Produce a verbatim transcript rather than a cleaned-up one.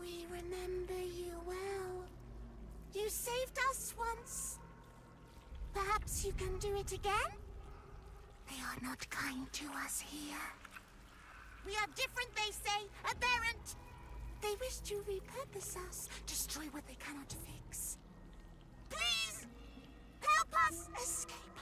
We remember you well. You saved us once. Perhaps you can do it again? They are not kind to us here. We are different, they say, aberrant. They wish to repurpose us, destroy what they cannot fix. Please, help us escape